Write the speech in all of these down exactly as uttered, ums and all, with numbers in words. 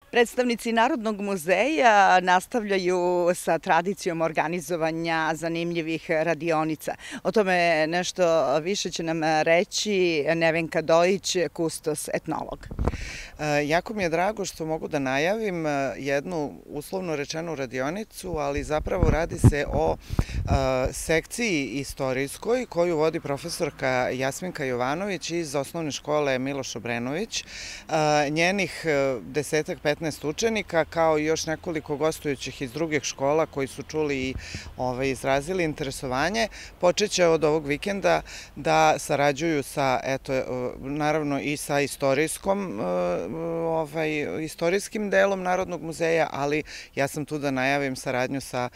Predstavnici Narodnog muzeja nastavljaju sa tradicijom organizovanja zanimljivih radionica. O tome nešto više će nam reći Nevenka Dojić, kustos etnolog. Jako mi je drago što mogu da najavim jednu uslovno rečenu radionicu, ali zapravo radi se o sekciji istorijskoj koju vodi profesorka Jasminka Jovanović iz osnovne škole Miloš Obrenović. Njenih desetak, petnaest učenika, kao i još nekoliko gostujućih iz drugih škola koji su čuli i izrazili interesovanje, počeće od ovog vikenda da sarađuju sa, eto, naravno i sa istorijskom istorijskim delom Narodnog muzeja, ali ja sam tu da najavim saradnju sa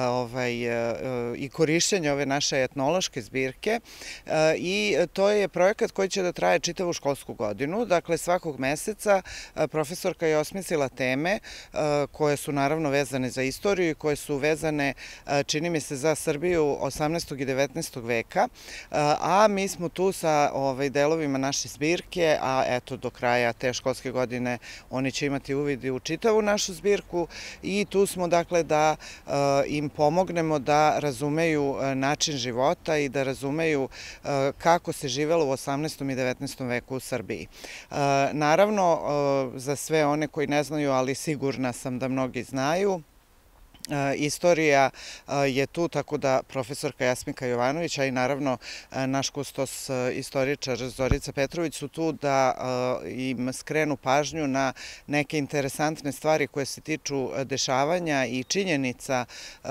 i korišćenje ove naše etnološke zbirke i to je projekat koji će da traje čitavu školsku godinu. Dakle, svakog meseca profesorka je osmislila teme koje su naravno vezane za istoriju i koje su vezane, čini mi se, za Srbiju osamnaestog i devetnaestog veka, a mi smo tu sa delovima naše zbirke, a eto do kraja te školske godine oni će imati uvid u čitavu našu zbirku i tu smo dakle da im pomognemo da razumeju način života i da razumeju kako se živelo u osamnaestom i devetnaestom veku u Srbiji. Naravno, za sve one koji ne znaju, ali sigurna sam da mnogi znaju, istorija je tu, tako da profesorka Jasminka Jovanović, a i naravno naš kustos istoričar Zorica Petrović su tu da im skrenu pažnju na neke interesantne stvari koje se tiču dešavanja i činjenica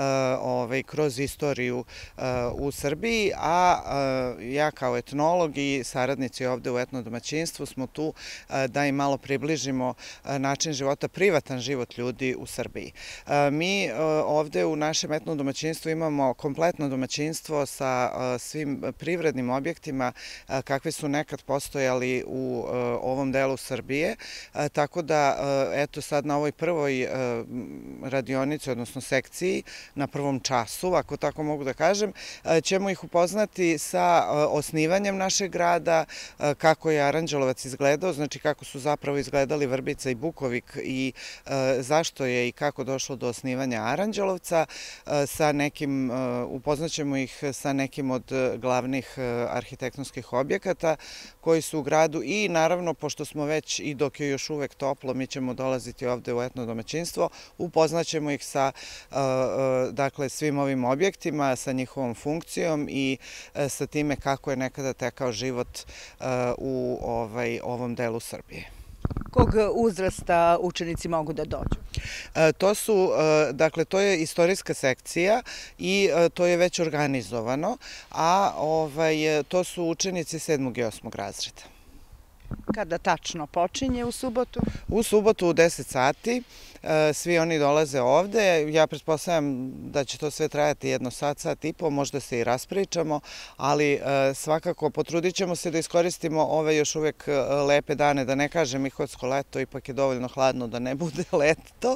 kroz istoriju u Srbiji, a ja kao etnolog i saradnici ovde u etno domaćinstvu smo tu da im malo približimo način života, privatan život ljudi u Srbiji. Mi ovde u našem etno domaćinstvu imamo kompletno domaćinstvo sa svim privrednim objektima kakvi su nekad postojali u ovom delu Srbije, tako da eto sad na ovoj prvoj radionici, odnosno sekciji, na prvom času, ako tako mogu da kažem, ćemo ih upoznati sa osnivanjem našeg grada, kako je Aranđelovac izgledao, znači kako su zapravo izgledali Vrbica i Bukovik i zašto je i kako došlo do osnivanja Aranđelovca, sa nekim, upoznaćemo ih sa nekim od glavnih arhitektonskih objekata koji su u gradu i naravno, pošto smo već i dok je još uvek toplo, mi ćemo dolaziti ovde u etno domaćinstvo, upoznaćemo ih sa dakle svim ovim objektima, sa njihovom funkcijom i sa time kako je nekada tekao život u ovom delu Srbije. Kog uzrasta učenici mogu da dođu? To su, dakle, to je istorijska sekcija i to je već organizovano, a to su učenici sedmog i osmog razreda. Kada tačno počinje u subotu? U subotu u deset sati. Svi oni dolaze ovde. Ja pretpostavljam da će to sve trajati jedno sat, sat i po, možda se i raspričamo, ali svakako potrudit ćemo se da iskoristimo ove još uvek lepe dane, da ne kažem ihotsko leto, ipak je dovoljno hladno da ne bude leto.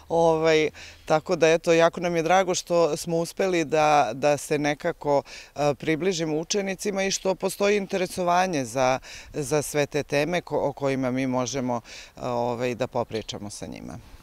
Tako da, eto, jako nam je drago što smo uspeli da se nekako približimo učenicima i što postoji interesovanje za sve te teme o kojima mi možemo da popričamo sa njima.